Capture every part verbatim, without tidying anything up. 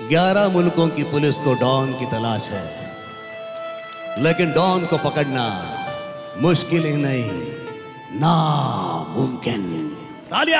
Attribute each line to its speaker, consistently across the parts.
Speaker 1: ग्यारह मुल्कों की पुलिस को डॉन की तलाश है, लेकिन डॉन को पकड़ना मुश्किल ही नहीं, नामुमकिन। तालियां!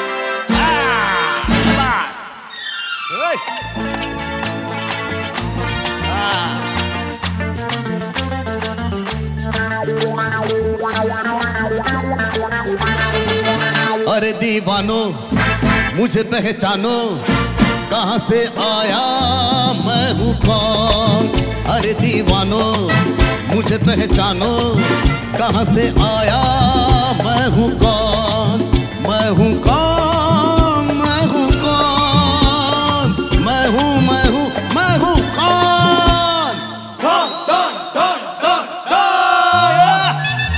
Speaker 1: अरे दीवानो मुझे पहचानो, कहां से आया मैं हूं कौन। अरे दीवानो मुझे पहचानो, कहां से आया मैं हूं कौन। मैं हूं कौन, मैं हूं कौन, मैं हूं मैं हूं मैं हूं कौन। कौन कौन कौन कौन कौन।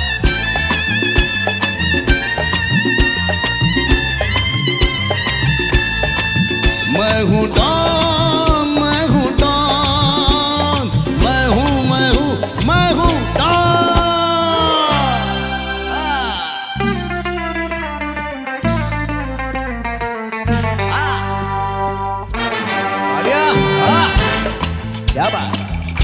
Speaker 1: मैं हूं डॉन, मैं हूं डॉन, मैं हूं मैं हूं मैं हूं डॉन। आलिया, क्या बात।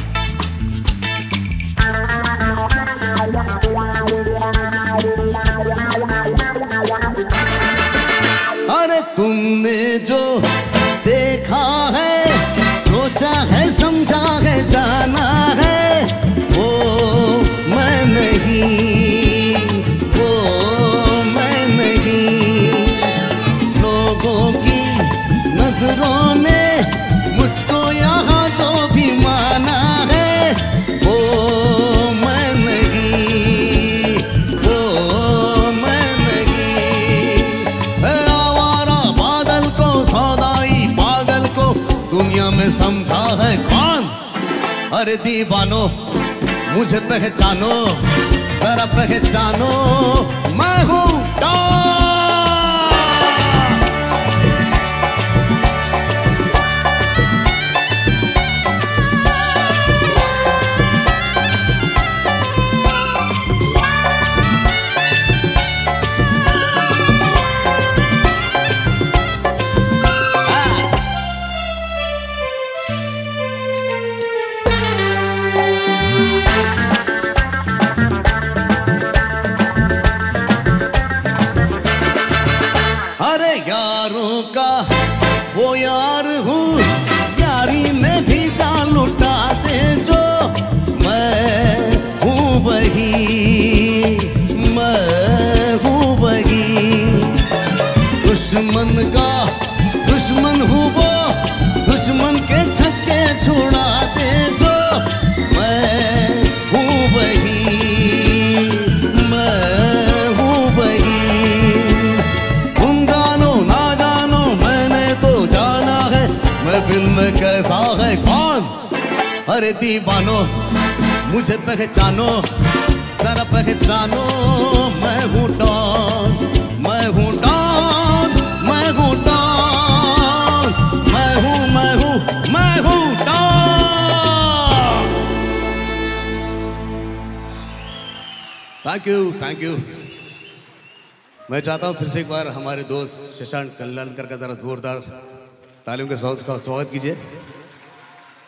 Speaker 1: अरे तुमने जो देखा है, सोचा है, समझा है, जाना है, वो मैं नहीं, वो मैं नहीं। लोगों की नजरों ने मुझको यहाँ जो भी माना है, वो मैं नहीं, वो मैं नहीं। आवारा बादल को, सौदाई पागल को दुनिया में समझा है कौन। अरे दीवानो मुझे पहचानो, जरा पहचानो, मैं हूं डॉन। अरे यारों का वो यार हूँ, यारी में भी जान लुटाते जो। मैं हूँ वही, मैं हूँ वही। दुश्मन का दुश्मन हूँ वो, दुश्मन के छक्के छुड़ाते जो। मैं हूँ वही, मैं हूँ वही। फिल्म कैसा है कौन। अरे दीवानो मुझे पहचानो, जरा पहचानो, मैं हूं डॉन, मैं हूं डॉन, मैं हूं डॉन, मैं हूं मैं हूं मैं हूं Don. Thank you, thank you. मैं चाहता हूं फिर से एक बार हमारे दोस्त शशांक कल्याणकर का जरा जोरदार तालियों के साथ स्वागत कीजिए।